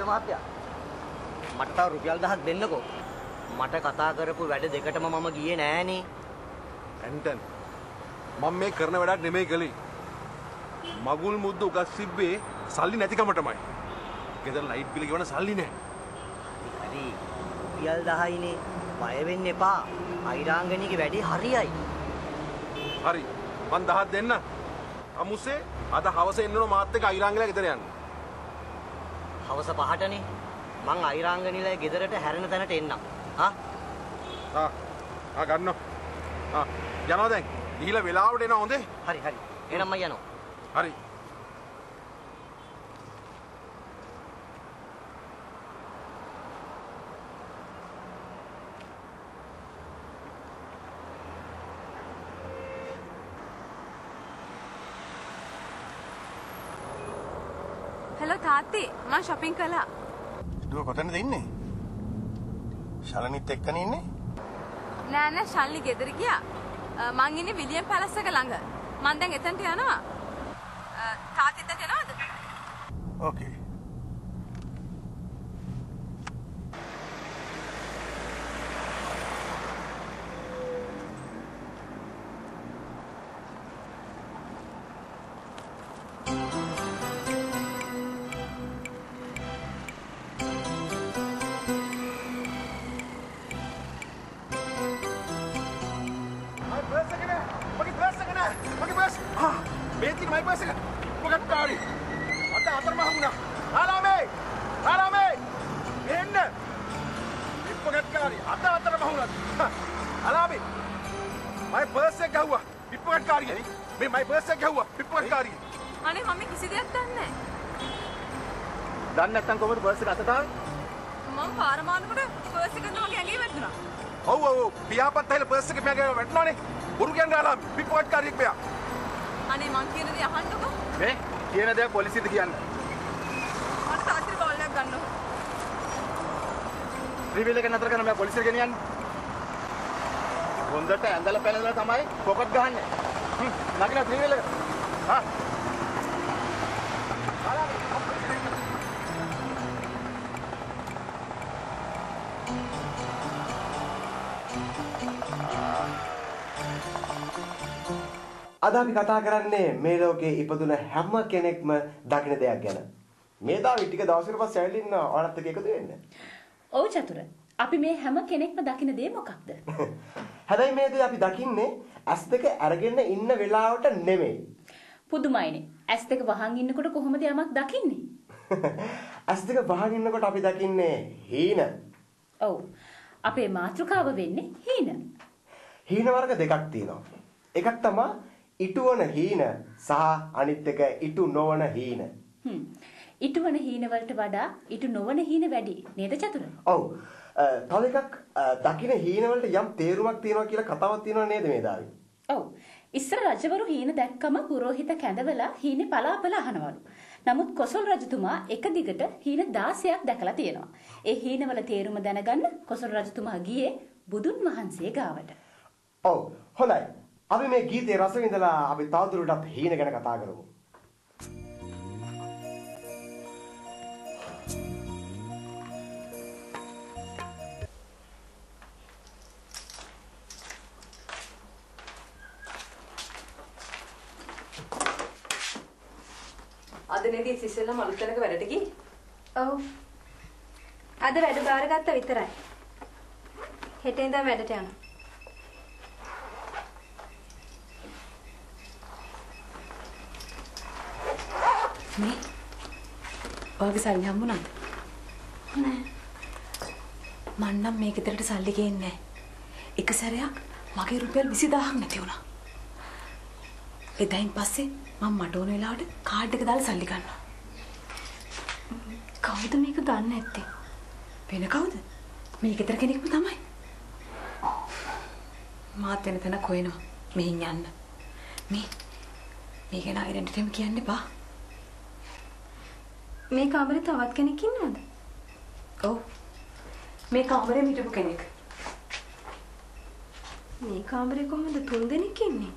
මහත්තයා. මට තව රුපියල් 1000ක් දෙන්නකෝ. මට කතා කරපු වැඩ දෙකටම මම ගියේ නෑනේ. ඇන්ටන් මම මේ කරන වැඩක් නෙමෙයි කළේ. මගුල් මුද්ද උගස් සිබ්බේ සල්ලි නැතිකමටමයි. ගෙදර ලයිට් බිල ගෙවන සල්ලි නෑ. හරි. රුපියල් 10යිනේ. බය වෙන්න එපා. අයිරාංගනීගේ වැඩේ හරියයි. හරි. මං 1000ක් දෙන්න. අමුසේ අද හවස එන්න ඕන මාත් එක්ක අයිරාංගලා ගෙදර යන්න. හවස 5ටනේ. මං අයිරාංගනීලා ගෙදරට හැරෙන තැනට එන්නම්. ගන්න. යනවා දැන්. ගිහිලා වෙලාවට එනවා හොඳේ. හරි. එහෙනම් මම යනවා. හරි. හෙලෝ තාත්තී මම shopping කළා. දුව කොතනද ඉන්නේ? ශලනිත් එක්කනේ ඉන්නේ? නෑ ශල්නි ගෙදර ගියා. මං ඉන්නේ විලියම් පැලස් එක ළඟ. මං දැන් එතනට යනවා. තාත්තිත් එක්ක යනවද? ඕකේ. අනේ මම කිසි දෙයක් දන්නේ නැහැ. දන්නේ නැත්නම් කොහොමද බස් එක අතට ආවේ? මම පාර මානකොට පර්ස් එක ගන්න මගේ ඇඟේ වැදුනා. ඔව් පියාපත් ඇහිලා පර්ස් එක මගේ වැටුණානේ. බොරු කියන්නේ ආලාමි. පිටපොත් කාරියෙක් මෙයා. අනේ මං කියන දේ අහන්නකෝ. මේ කියන දේ පොලිසියට කියන්න. මට තාත්තට කෝල් එකක් ගන්න ඕන. ත්‍රිවිල් එක නතර කරන්න මම පොලිසියට ගෙනියන්න. හොඳට ඇඳලා පැනලා තමයි පොකට් ගහන්නේ. නගින ත්‍රිවිල් එක. අද අපි කතා කරන්නේ මේ ලෝකේ ඉපදුන හැම කෙනෙක්ම දකින දෙයක් ගැන. මේ දාවි ටික දවසකට පස්සේ ඇවිල්ලා ඉන්න ඔයාලත් එක්ක එකතු වෙන්න. ඔව් චතුර. අපි මේ හැම කෙනෙක්ම දකින දේ මොකක්ද? හැබැයි මේ දේ අපි දකින්නේ S2 අරගෙන ඉන්න වෙලාවට නෙමෙයි. පුදුමයිනේ. S2 වහන් ඉන්නකොට කොහොමද යමක් දකින්නේ? S2 වහන් ඉන්නකොට අපි දකින්නේ හීන. ඔව්. අපේ මාතෘකාව වෙන්නේ හීන. හීන වර්ග දෙකක් තියෙනවා. එකක් තමයි ඉටුවන හීන සහ අනිත් එක ඉටු නොවන හීන. ඉටුවන හීන වලට වඩා ඉටු නොවන හීන වැඩි නේද චතුර? ඔව්. තව එකක් දකින හීන වලට යම් තේරුමක් තියෙනවා කියලා කතාවක් තියෙනවා නේද මේ දාවි? ඔව්. ඉස්සර රජවරු හීන දැක්කම පුරෝහිත කැඳවලා හීනේ පලාපල අහනවලු. නමුත් කොසල් රජතුමා එක දිගට හීන 16ක් දැකලා තියෙනවා. ඒ හීනවල තේරුම දැනගන්න කොසල් රජතුමා ගියේ බුදුන් වහන්සේ ගාවට. ඔව්. හොඳයි. අපි මේ ගීතේ රස විඳලා අපි තවදුරටත් හීන ගැන කතා කරමු. අද නේද සිසෙල්ලා මලුතැනක වැඩට ගියේ? ඔව්. අද වැඩ බාරගත්ත විතරයි. හෙට ඉඳන් වැඩට යනවා. මේ ඔයගේ සල්ලි හම්බුණාද? නෑ. මං නම් මේ ගෙදරට සල්ලි ගේන්නේ නෑ. එක සැරයක් මගේ රුපියල් 20000ක් නැති වුණා. එදායින් පස්සේ මම මට ඕන වෙලාවට කාඩ් එක දාලා සල්ලි ගන්නවා. කවුද මේක ගන්න නැත්තේ? වෙන කවුද? මේ ගෙදර කෙනෙක්ම තමයි. මාත් වෙන තැනක් හොයනවා. මෙහින් යන්න. මේ ගැන අයිරෙන්ටම කියන්න එපා. මේ කාමරේ තවත් කෙනෙක් ඉන්නවද? ඔව්. මේ කාමරේ හිටපු කෙනෙක්. මේ කාමරේ කොහොමද 3 දෙනෙක් ඉන්නේ?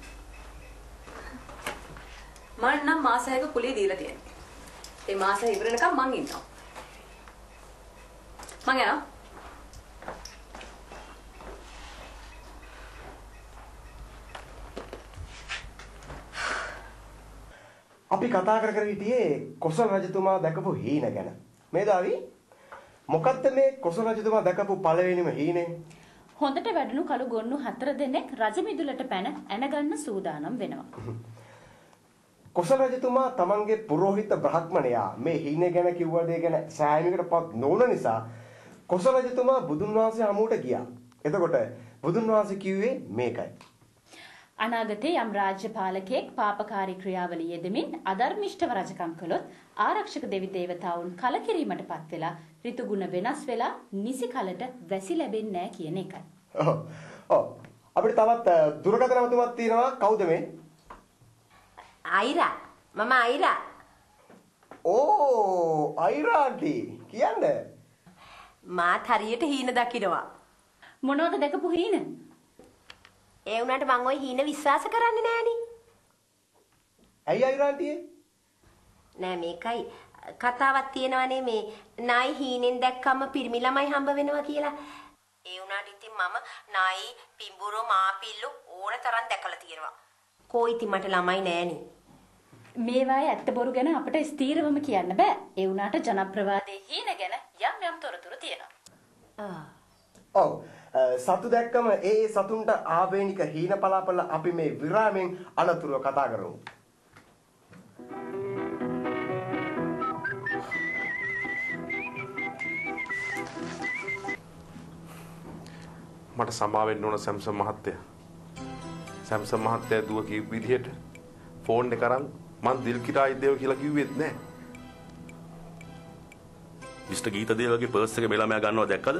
මම නම් මාස 6ක කුලිය දීලා තියෙනවා. ඒ මාස ඉවර වෙනකම් මං ඉන්නවා. මං යනවා. අපි කතා කර හිටියේ කොසල් රජතුමා දැකපු හීන ගැන. මේදාවි මොකද්ද මේ කොසල් රජතුමා දැකපු පළවෙනිම හීනේ? හොඳට වැඩුණු කළු ගොන්නු 4 දෙනෙක් රජමිදුලට පැන ඇනගන්න සූදානම් වෙනවා. කොසල් රජතුමා තමන්ගේ පුරෝහිත බ්‍රාහ්මණයා මේ හීනේ ගැන කිව්ව දේ ගැන සෑහීමකටපත් නොවුන නිසා කොසල් රජතුමා බුදුන් වහන්සේ හමුවට ගියා. එතකොට බුදුන් වහන්සේ කිව්වේ මේකයි. අනාගතයේ යම් රාජ්‍ය පාලකයෙක් පාපකාරී ක්‍රියාවලිය යෙදමින් අධර්මිෂ්ඨව රජකම් කළොත් ආරක්ෂක දෙවි දේවතාවුන් කලකිරීමටපත් වෙලා ඍතුගුණ වෙනස් වෙලා නිසි කලට වැසි ලැබෙන්නේ නැහැ කියන එකයි. ඔව්. අපිට තවත් දුරකථන නමතුමක් තියෙනවා. කවුද මේ? අයිරා. මම අයිරා. ඕ අයිරා ආන්ටි කියන්නේ. මාත් හරියට හීන දකින්නවා. මොනවද දැකපු හීන? ඒ වුණාට මං ওই හීන විශ්වාස කරන්නේ නෑනේ. ඇයි අයිරා ආන්ටියේ? නෑ මේකයි කතාවක් තියෙනවනේ මේ නායි හීනෙන් දැක්කම පිරිමි ළමයි හම්බ වෙනවා කියලා. ඒ වුණාට ඉතින් මම නායි පිඹුරු මාපිල්ලු ඕන තරම් දැකලා තියෙනවා. කොයි ඉතින් මට ළමයි නෑනේ. මේවායේ ඇත්ත බොරු ගැන අපිට ස්ථීරවම කියන්න බෑ. ඒ වුණාට ජනප්‍රවාදයේ හීන ගැන යම් තොරතුරු තියෙනවා. ඔව්. සතු දැක්කම ඒ සතුන්ට ආවේනික හීන පලාපල අපි මේ විරාමෙන් අනතුරුව කතා කරමු. මට සමා වෙන්න ඕන සැම්සන් මහත්තයා. සැම්සන් මහත්තයා දුව කිව්ව විදිහට ෆෝන් එක අරන් මං දිල්කිරා ඉදේව කියලා කිව්වෙත් නෑ. මිස්ටර් ගීතදේවගේ පර්ස් එක මේ ළමයා ගන්නවා දැක්කද?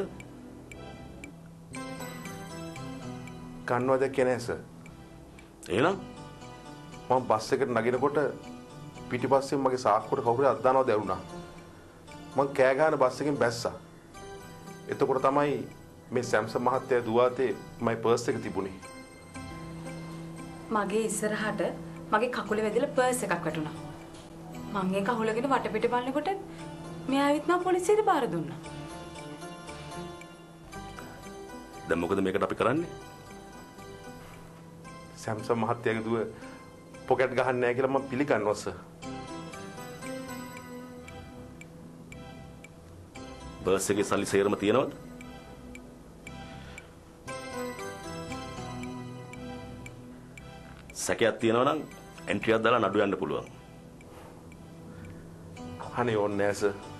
ගන්නවා දැක්කේ නෑ සර්. එහෙනම් මම බස් එකට නගිනකොට පිටිපස්සෙන් මගේ සාක්කුවට කවුරු හරි අද්දානවා දැනුණා. මං කෑ ගහන බස් එකෙන් බැස්සා. එතකොට තමයි මේ සැම්සන් මහත්තයා දුව අතේ මගේ පර්ස් එක තිබුණේ. මගේ ඉස්සරහට මගේ කකුලේ වැදිලා පර්ස් එකක් වැටුණා. මං ඒක අහුලගෙන වටපිට බලනකොට මෙයා ඇවිත් මම පොලිසියට බාර දුන්නා. දැන් මොකද මේකට අපි කරන්නේ? සැම්සන් මහත්තයාගේ දුව පොකට් ගහන්නේ නැහැ කියලා මම පිළිගන්නවා සර්. බර්ස් එකේ සල්ලි සේරම තියනවද? සැකයක් තියෙනවා නම් එන්ට්‍රියක් දාලා නඩු යන්න පුළුවන්. අනේ ඕනේ නැහැ සර්.